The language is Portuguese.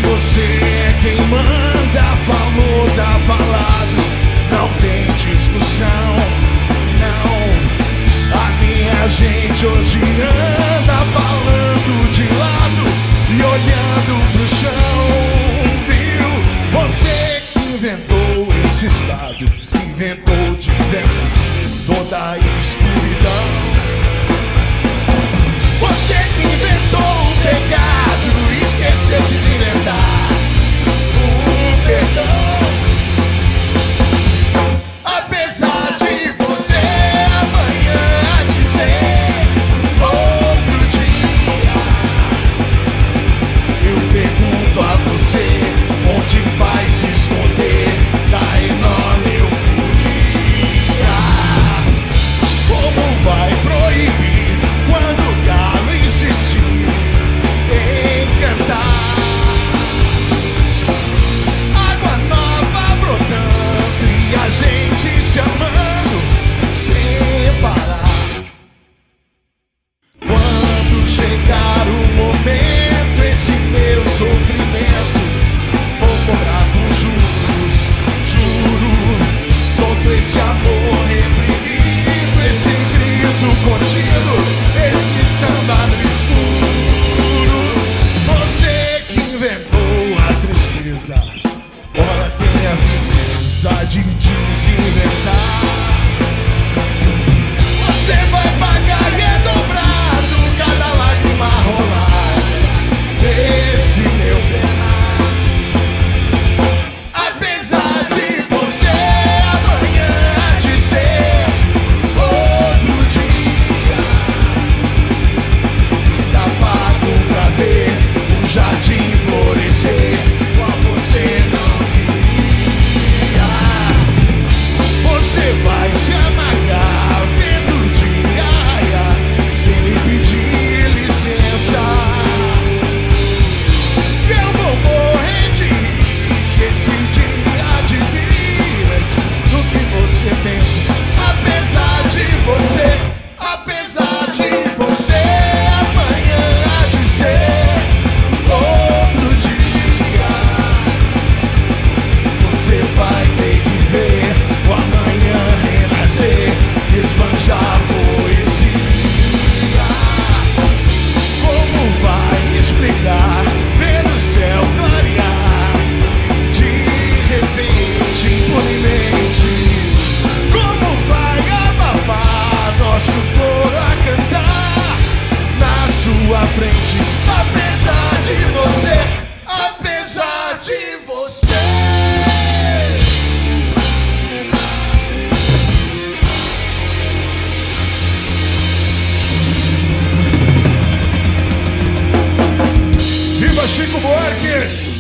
Você é quem manda, falou, tá falado. Não tem discussão, não. A minha gente hoje anda falando de lado e olhando pro chão, viu? Você que inventou esse estado, inventou de inventar toda a escuridão. Você que inventou o pecado e esqueceu-se de inventar o perdão. Apesar de você, amanhã há de ser outro dia. Eu pergunto a você, onde vai se esconder da enorme euforia? Como vai proibir quando o galo insistir em cantar? Água nova brotando e a gente se amando sem parar. Quando chegar o momento, esse meu sofrimento vou cobrar com juros, juro. Todo esse amor reprimido, esse grito contido, esse samba no escuro. Você que inventou a tristeza, ora tem a firmeza de desinventar. Você vai pagar redobrado cada lágrima rolada desse meu penar. Apesar de você, amanhã há de ser outro dia. Tá pago pra ver o jardim florescer, como você não queria. Você vai se amargar vendo o dia raiar sem me pedir licença. Eu vou morrer de rir que esse dia adivinha do que você pensa. Apesar de você, amanhã há de ser outro dia. Você vai ter que ver o amanhã renascer, esbanjar poesia. Como vai explicar ver o céu clarear de repente, impunemente? Como vai abafar nosso coro a cantar na sua frente? Apesar de você, apesar de você. Viva Chico Buarque!